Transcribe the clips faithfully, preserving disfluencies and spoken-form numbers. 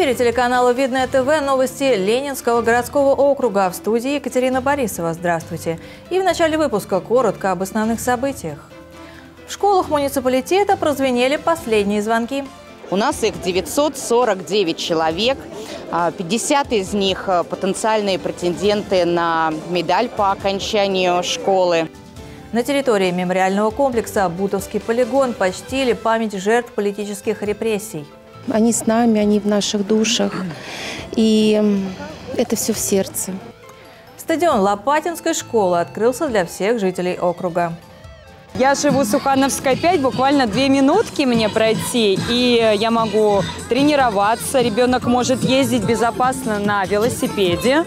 эфире телеканала «Видное ТВ» новости Ленинского городского округа. В студии Екатерина Борисова. Здравствуйте. И в начале выпуска коротко об основных событиях. В школах муниципалитета прозвенели последние звонки. У нас их девятьсот сорок девять человек, пятьдесят из них потенциальные претенденты на медаль по окончанию школы. На территории мемориального комплекса «Бутовский полигон» почтили память жертв политических репрессий. Они с нами, они в наших душах, и это все в сердце. Стадион Лопатинской школы открылся для всех жителей округа. Я живу Сухановская, пять, буквально две минутки мне пройти, и я могу тренироваться. Ребенок может ездить безопасно на велосипеде.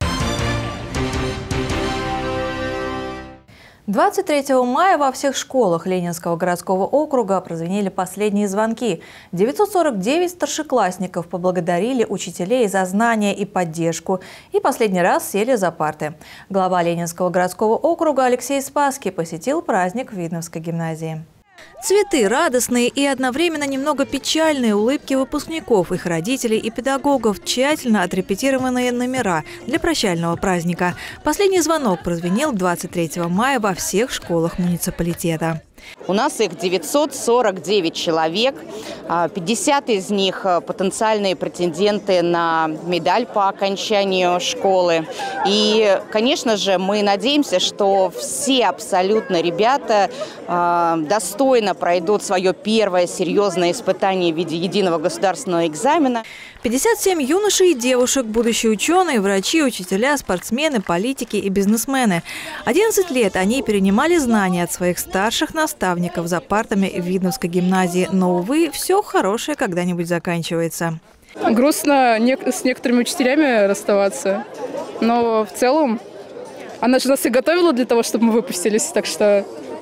двадцать третьего мая во всех школах Ленинского городского округа прозвенели последние звонки. девятьсот сорок девять старшеклассников поблагодарили учителей за знания и поддержку и последний раз сели за парты. Глава Ленинского городского округа Алексей Спасский посетил праздник в Видновской гимназии. Цветы, радостные и одновременно немного печальные улыбки выпускников, их родителей и педагогов, тщательно отрепетированные номера для прощального праздника. Последний звонок прозвенел двадцать третьего мая во всех школах муниципалитета. У нас их девятьсот сорок девять человек, пятьдесят из них потенциальные претенденты на медаль по окончанию школы. И, конечно же, мы надеемся, что все абсолютно ребята достойно пройдут свое первое серьезное испытание в виде единого государственного экзамена. пятьдесят семь юношей и девушек, будущие ученые, врачи, учителя, спортсмены, политики и бизнесмены. одиннадцать лет они перенимали знания от своих старших наставников за партами Видновской гимназии. Но, увы, все хорошее когда-нибудь заканчивается. Грустно с некоторыми учителями расставаться, но в целом она же нас и готовила для того, чтобы мы выпустились, так что,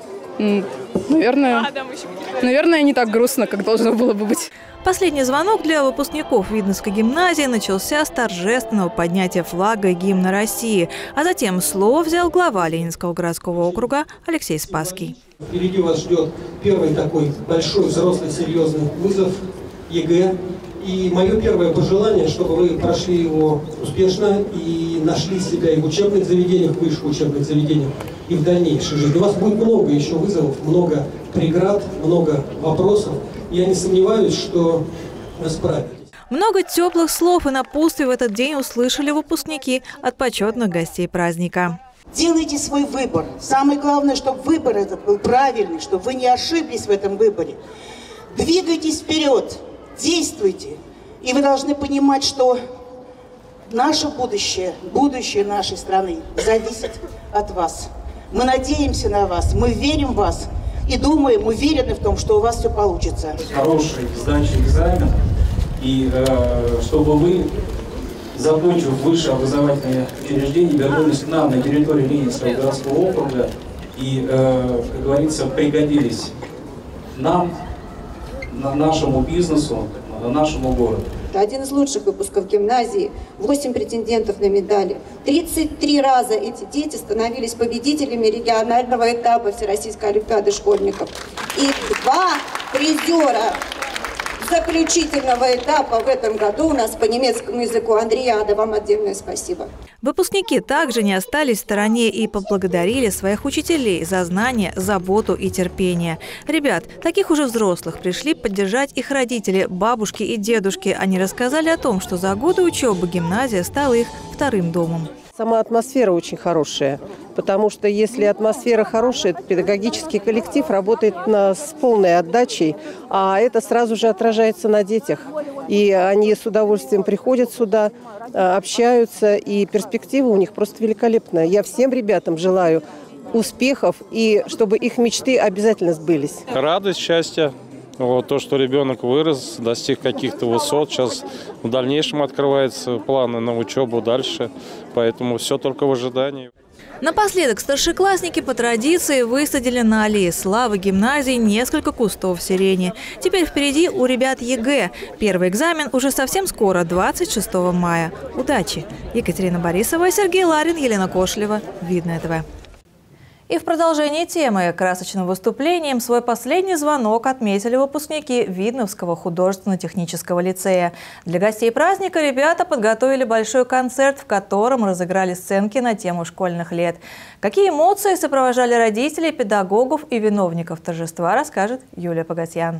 наверное, наверное, не так грустно, как должно было бы быть. Последний звонок для выпускников Видновской гимназии начался с торжественного поднятия флага и гимна России. А затем слово взял глава Ленинского городского округа Алексей Спасский. Впереди вас ждет первый такой большой, взрослый, серьезный вызов ЕГЭ. И мое первое пожелание, чтобы вы прошли его успешно и нашли себя и в учебных заведениях, высших учебных заведениях, и в дальнейшей жизни. У вас будет много еще вызовов, много преград, много вопросов. Я не сомневаюсь, что вы справитесь. Много теплых слов и напутствий в этот день услышали выпускники от почетных гостей праздника. Делайте свой выбор. Самое главное, чтобы выбор этот был правильный, чтобы вы не ошиблись в этом выборе. Двигайтесь вперед, действуйте. И вы должны понимать, что наше будущее, будущее нашей страны зависит от вас. Мы надеемся на вас, мы верим в вас. И думаем, уверены в том, что у вас все получится. Хорошей сдачи экзамена, и э, чтобы вы, закончив высшее образовательное учреждение, вернулись к нам на территорию Ленинского городского округа и, э, как говорится, пригодились нам, на нашему бизнесу, нашему городу. Один из лучших выпусков гимназии, восемь претендентов на медали. тридцать три раза эти дети становились победителями регионального этапа Всероссийской олимпиады школьников. И два призера заключительного этапа в этом году у нас по немецкому языку. Андрей Ада, вам отдельное спасибо. Выпускники также не остались в стороне и поблагодарили своих учителей за знания, заботу и терпение. Ребят, таких уже взрослых, пришли поддержать их родители, бабушки и дедушки. Они рассказали о том, что за годы учебы гимназия стала их вторым домом. Сама атмосфера очень хорошая, потому что если атмосфера хорошая, педагогический коллектив работает на, с полной отдачей, а это сразу же отражается на детях. И они с удовольствием приходят сюда, общаются, и перспектива у них просто великолепная. Я всем ребятам желаю успехов, и чтобы их мечты обязательно сбылись. Радость, счастье. Вот, то, что ребенок вырос, достиг каких-то высот, сейчас в дальнейшем открываются планы на учебу дальше, поэтому все только в ожидании. Напоследок старшеклассники по традиции высадили на аллее славы гимназии несколько кустов сирени. Теперь впереди у ребят ЕГЭ. Первый экзамен уже совсем скоро, двадцать шестого мая. Удачи! Екатерина Борисова, Сергей Ларин, Елена Кошлева. Видное ТВ. И в продолжении темы красочным выступлением свой последний звонок отметили выпускники Видновского художественно-технического лицея. Для гостей праздника ребята подготовили большой концерт, в котором разыграли сценки на тему школьных лет. Какие эмоции сопровождали родителей, педагогов и виновников торжества, расскажет Юлия Погосян.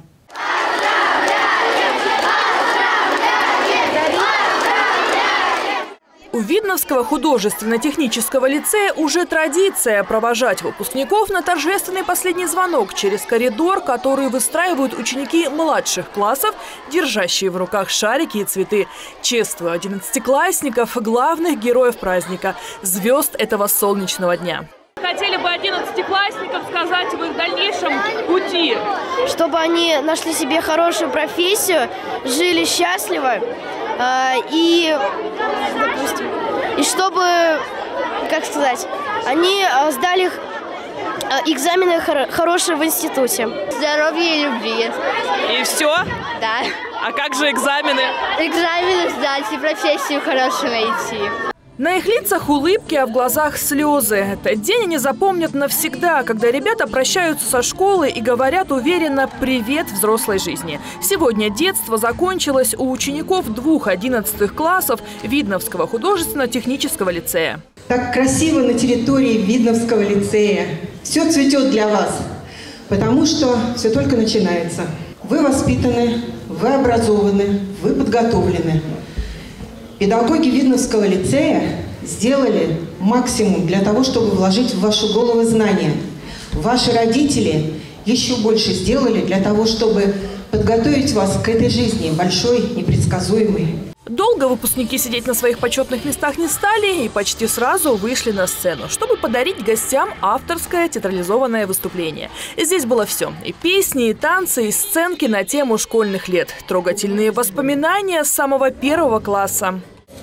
У Видновского художественно-технического лицея уже традиция провожать выпускников на торжественный последний звонок через коридор, который выстраивают ученики младших классов, держащие в руках шарики и цветы. Чествуя одиннадцатиклассников, главных героев праздника, звезд этого солнечного дня. Хотели бы одиннадцатиклассникам сказать в их дальнейшем пути? Чтобы они нашли себе хорошую профессию, жили счастливо э, и, допустим, и чтобы, как сказать, они э, сдали э, экзамены хор хорошие в институте. Здоровья и любви. И все? Да. А как же экзамены? Экзамены сдать и профессию хорошую найти. На их лицах улыбки, а в глазах слезы. Этот день они запомнят навсегда, когда ребята прощаются со школы и говорят уверенно «привет взрослой жизни». Сегодня детство закончилось у учеников двух одиннадцатых классов Видновского художественно-технического лицея. Так красиво на территории Видновского лицея. Все цветет для вас, потому что все только начинается. Вы воспитаны, вы образованы, вы подготовлены. Педагоги Видновского лицея сделали максимум для того, чтобы вложить в вашу голову знания. Ваши родители еще больше сделали для того, чтобы подготовить вас к этой жизни, большой, непредсказуемой. Долго выпускники сидеть на своих почетных местах не стали и почти сразу вышли на сцену, чтобы подарить гостям авторское театрализованное выступление. Здесь было все – и песни, и танцы, и сценки на тему школьных лет. Трогательные воспоминания с самого первого класса.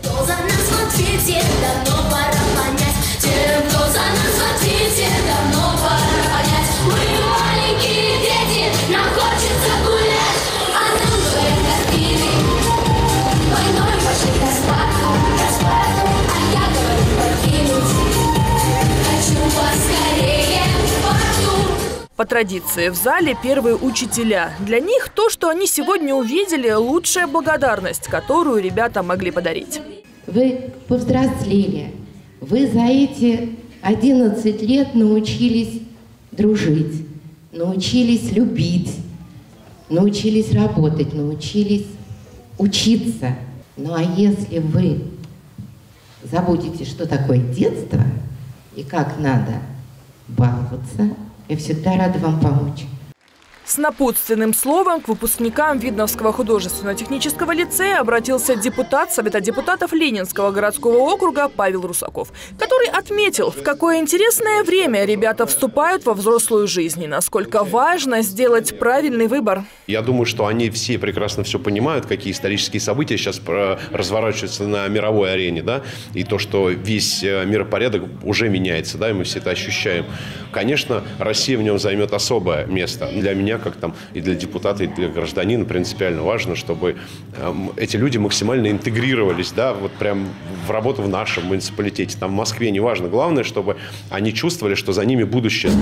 По традиции, в зале первые учителя. Для них то, что они сегодня увидели, лучшая благодарность, которую ребята могли подарить. Вы повзрослели. Вы за эти одиннадцать лет научились дружить, научились любить, научились работать, научились учиться. Ну а если вы забудете, что такое детство и как надо баловаться, я всегда рада вам помочь. С напутственным словом к выпускникам Видновского художественно-технического лицея обратился депутат Совета депутатов Ленинского городского округа Павел Русаков, который отметил, в какое интересное время ребята вступают во взрослую жизнь и насколько важно сделать правильный выбор. Я думаю, что они все прекрасно все понимают, какие исторические события сейчас разворачиваются на мировой арене, да, и то, что весь миропорядок уже меняется, да, и мы все это ощущаем. Конечно, Россия в нем займет особое место. Для меня, как там и для депутата, и для гражданина принципиально важно, чтобы э, эти люди максимально интегрировались, да, вот прям в работу в нашем муниципалитете, там в Москве, неважно. Главное, чтобы они чувствовали, что за ними будущее.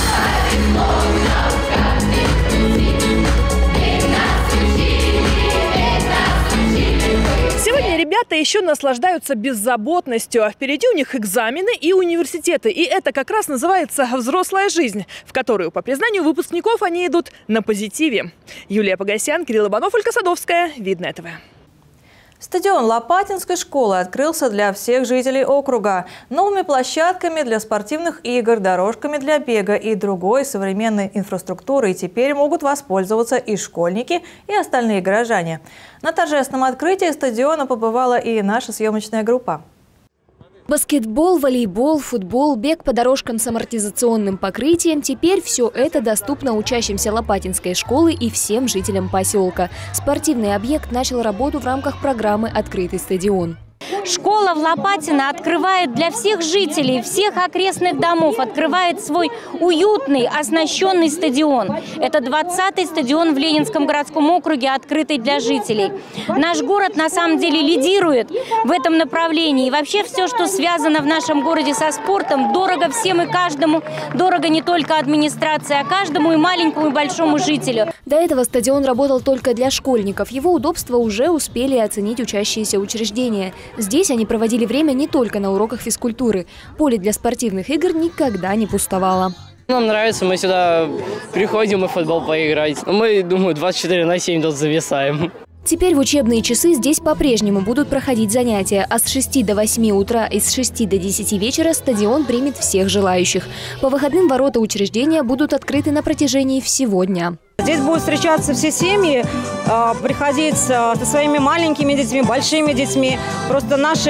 Ребята еще наслаждаются беззаботностью. Впереди у них экзамены и университеты. И это как раз называется взрослая жизнь, в которую, по признанию выпускников, они идут на позитиве. Юлия Погосян, Кирилл Иванов, Ольга Садовская, Видное ТВ. Стадион Лопатинской школы открылся для всех жителей округа. Новыми площадками для спортивных игр, дорожками для бега и другой современной инфраструктурой теперь могут воспользоваться и школьники, и остальные горожане. На торжественном открытии стадиона побывала и наша съемочная группа. Баскетбол, волейбол, футбол, бег по дорожкам с амортизационным покрытием – теперь все это доступно учащимся Лопатинской школы и всем жителям поселка. Спортивный объект начал работу в рамках программы «Открытый стадион». Школа школа в Лопатино открывает для всех жителей, всех окрестных домов, открывает свой уютный, оснащенный стадион. Это двадцатый стадион в Ленинском городском округе, открытый для жителей. Наш город на самом деле лидирует в этом направлении. И вообще все, что связано в нашем городе со спортом, дорого всем и каждому. Дорого не только администрации, а каждому и маленькому, и большому жителю. До этого стадион работал только для школьников. Его удобство уже успели оценить учащиеся учреждения. Здесь они проводили время не только на уроках физкультуры. Поле для спортивных игр никогда не пустовало. Нам нравится, мы сюда приходим и в футбол поиграть. Мы, думаю, двадцать четыре на семь тут зависаем. Теперь в учебные часы здесь по-прежнему будут проходить занятия, а с шести до восьми утра и с шести до десяти вечера стадион примет всех желающих. По выходным ворота учреждения будут открыты на протяжении всего дня. Здесь будут встречаться все семьи, приходить со своими маленькими детьми, большими детьми. Просто наши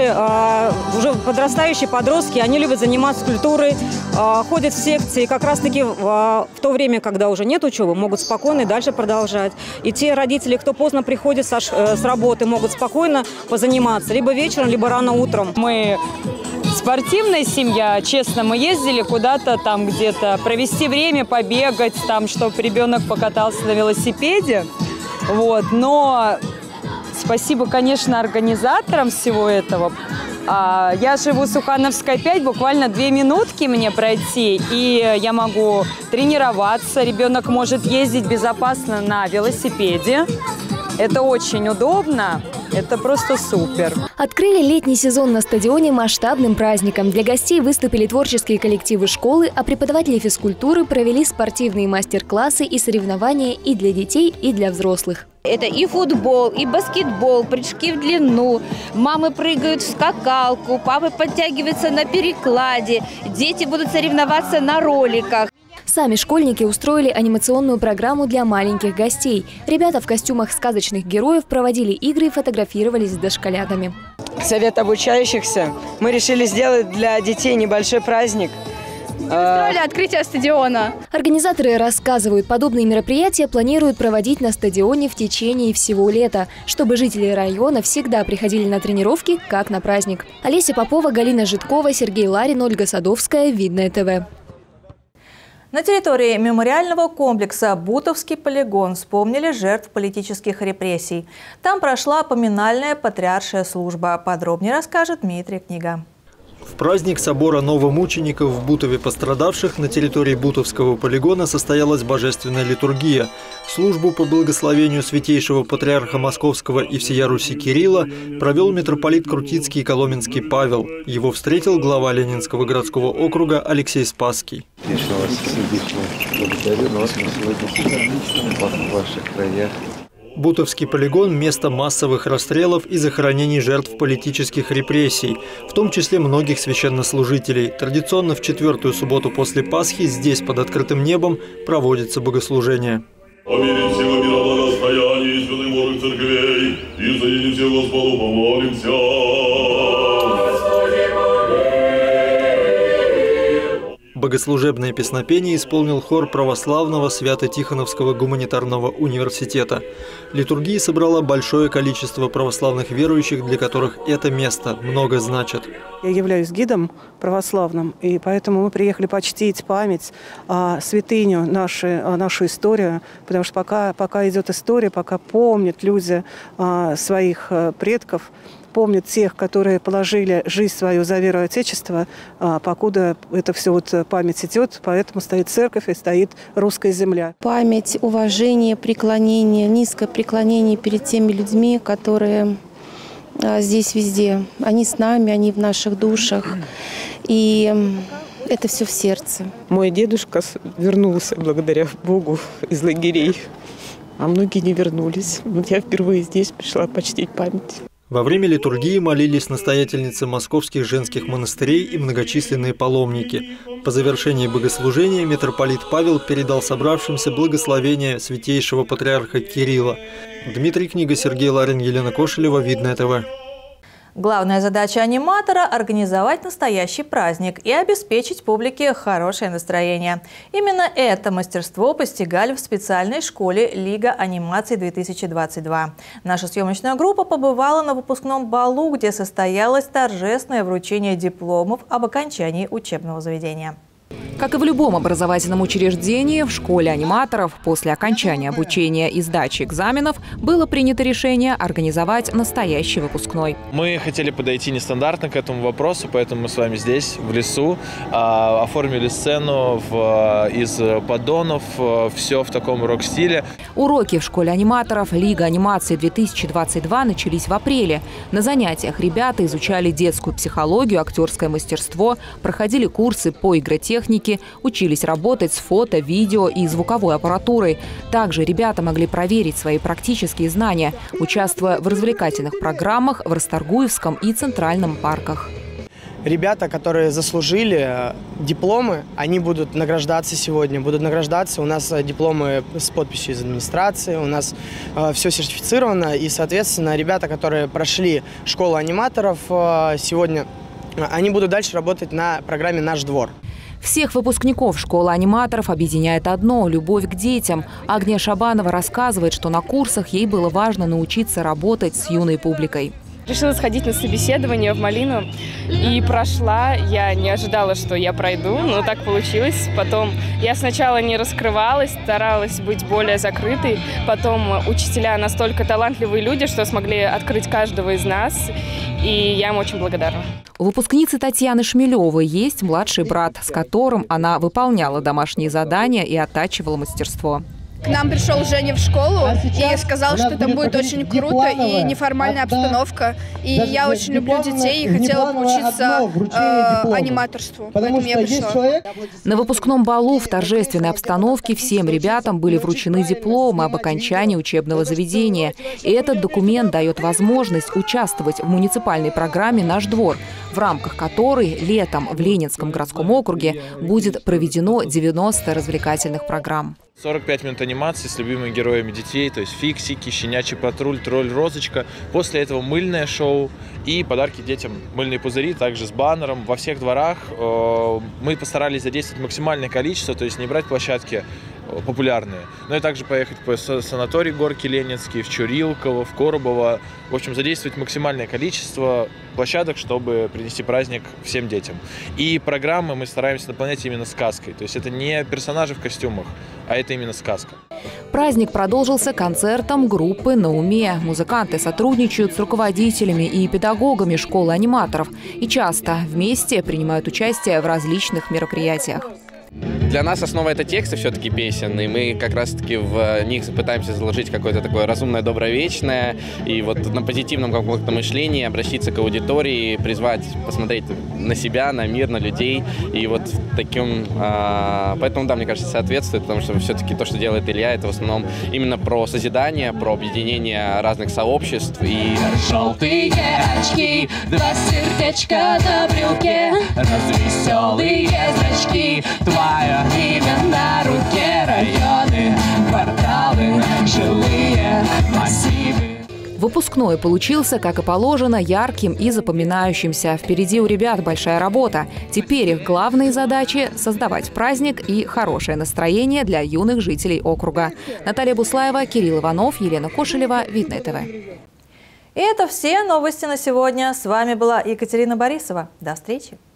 уже подрастающие подростки, они любят заниматься культурой, ходят в секции. Как раз-таки в то время, когда уже нет учебы, могут спокойно и дальше продолжать. И те родители, кто поздно приходит с работы, могут спокойно позаниматься. Либо вечером, либо рано утром. Мы спортивная семья, честно, мы ездили куда-то там где-то провести время, побегать, там, чтобы ребенок покатался на велосипеде. Вот. Но спасибо, конечно, организаторам всего этого. А, я живу Сухановская пять, буквально две минутки мне пройти, и я могу тренироваться. Ребенок может ездить безопасно на велосипеде. Это очень удобно. Это просто супер. Открыли летний сезон на стадионе масштабным праздником. Для гостей выступили творческие коллективы школы, а преподаватели физкультуры провели спортивные мастер-классы и соревнования и для детей, и для взрослых. Это и футбол, и баскетбол, прыжки в длину. Мамы прыгают в скакалку, папы подтягиваются на перекладе. Дети будут соревноваться на роликах. Сами школьники устроили анимационную программу для маленьких гостей. Ребята в костюмах сказочных героев проводили игры и фотографировались с дошколятами. Совет обучающихся. Мы решили сделать для детей небольшой праздник. Устроили открытие стадиона. Организаторы рассказывают, подобные мероприятия планируют проводить на стадионе в течение всего лета, чтобы жители района всегда приходили на тренировки, как на праздник. Олеся Попова, Галина Житкова, Сергей Ларин, Ольга Садовская, Видное ТВ. На территории мемориального комплекса «Бутовский полигон» вспомнили жертв политических репрессий. Там прошла поминальная патриаршая служба. Подробнее расскажет Дмитрий Книга. В праздник собора новомучеников в Бутове пострадавших на территории Бутовского полигона состоялась божественная литургия. Службу по благословению святейшего патриарха Московского и всея Руси Кирилла провел митрополит Крутицкий и Коломенский Павел. Его встретил глава Ленинского городского округа Алексей Спасский. Конечно, вас сердечно благодарю, но вот мы сегодня в ваших краях. Бутовский полигон – место массовых расстрелов и захоронений жертв политических репрессий, в том числе многих священнослужителей. Традиционно в четвертую субботу после Пасхи здесь, под открытым небом, проводится богослужение. О мире всего мира благостояния и святых Божьих церквей, и за единым всем Господу помолимся. Богослужебное песнопение исполнил хор православного Свято-Тихоновского гуманитарного университета. Литургия собрала большое количество православных верующих, для которых это место много значит. Я являюсь гидом православным, и поэтому мы приехали почтить память, а, святыню, нашу, а, нашу историю, потому что пока, пока идет история, пока помнят люди а, своих а, предков, помнят тех, которые положили жизнь свою за веру Отечества, а, покуда это все вот память идет, поэтому стоит церковь и стоит русская земля. Память, уважение, преклонение, низкое преклонение перед теми людьми, которые а, здесь везде. Они с нами, они в наших душах. И это все в сердце. Мой дедушка вернулся благодаря Богу из лагерей, а многие не вернулись. Вот я впервые здесь пришла почтить память. Во время литургии молились настоятельницы московских женских монастырей и многочисленные паломники. По завершении богослужения митрополит Павел передал собравшимся благословение святейшего патриарха Кирилла. Дмитрий Книга, Сергей Ларин, Елена Кошелева, Видное ТВ. Главная задача аниматора – организовать настоящий праздник и обеспечить публике хорошее настроение. Именно это мастерство постигали в специальной школе «Лига анимации-две тысячи двадцать два». Наша съемочная группа побывала на выпускном балу, где состоялось торжественное вручение дипломов об окончании учебного заведения. Как и в любом образовательном учреждении, в школе аниматоров после окончания обучения и сдачи экзаменов было принято решение организовать настоящий выпускной. Мы хотели подойти нестандартно к этому вопросу, поэтому мы с вами здесь, в лесу, оформили сцену в, из поддонов, все в таком рок-стиле. Уроки в школе аниматоров «Лига анимации-две тысячи двадцать два» начались в апреле. На занятиях ребята изучали детскую психологию, актерское мастерство, проходили курсы по игротехнике, учились работать с фото, видео и звуковой аппаратурой. Также ребята могли проверить свои практические знания, участвуя в развлекательных программах в Расторгуевском и Центральном парках. Ребята, которые заслужили дипломы, они будут награждаться сегодня. Будут награждаться. У нас дипломы с подписью из администрации, у нас э, все сертифицировано. И, соответственно, ребята, которые прошли школу аниматоров э, сегодня, они будут дальше работать на программе «Наш двор». Всех выпускников школы аниматоров объединяет одно – любовь к детям. Агния Шабанова рассказывает, что на курсах ей было важно научиться работать с юной публикой. Решила сходить на собеседование в Малину и прошла. Я не ожидала, что я пройду, но так получилось. Потом я сначала не раскрывалась, старалась быть более закрытой. Потом учителя настолько талантливые люди, что смогли открыть каждого из нас. И я им очень благодарна. У выпускницы Татьяны Шмелевой есть младший брат, с которым она выполняла домашние задания и оттачивала мастерство. К нам пришел Женя в школу и сказал, что там будет очень круто и неформальная обстановка. И я очень люблю детей и хотела поучиться э, аниматорству, поэтому я пришла. На выпускном балу в торжественной обстановке всем ребятам были вручены дипломы об окончании учебного заведения. И этот документ дает возможность участвовать в муниципальной программе «Наш двор», в рамках которой летом в Ленинском городском округе будет проведено девяносто развлекательных программ. сорок пять минут анимации с любимыми героями детей, то есть фиксики, щенячий патруль, тролль Розочка. После этого мыльное шоу и подарки детям, мыльные пузыри, также с баннером. Во всех дворах э, мы постарались задействовать максимальное количество, то есть не брать площадки популярные, но и также поехать по санатории Горки Ленинский, в Чурилково, в Коробово. В общем, задействовать максимальное количество площадок, чтобы принести праздник всем детям. И программы мы стараемся наполнять именно сказкой. То есть это не персонажи в костюмах, а это именно сказка. Праздник продолжился концертом группы «На уме». Музыканты сотрудничают с руководителями и педагогами школы аниматоров и часто вместе принимают участие в различных мероприятиях. Для нас основа – это тексты все-таки песен, и мы как раз-таки в них пытаемся заложить какое-то такое разумное, добровечное, и вот на позитивном каком-то мышлении обратиться к аудитории, призвать посмотреть на себя, на мир, на людей, и вот таким… А, поэтому, да, мне кажется, соответствует, потому что все-таки то, что делает Илья, это в основном именно про созидание, про объединение разных сообществ и… Желтые очки, два сердечка на брюке, развеселые зрачки, твое имя на руке, районы, кварталы, жилые массивы. Выпускной получился, как и положено, ярким и запоминающимся. Впереди у ребят большая работа. Теперь их главные задачи – создавать праздник и хорошее настроение для юных жителей округа. Наталья Буслаева, Кирилл Иванов, Елена Кошелева, Видное ТВ. И это все новости на сегодня. С вами была Екатерина Борисова. До встречи.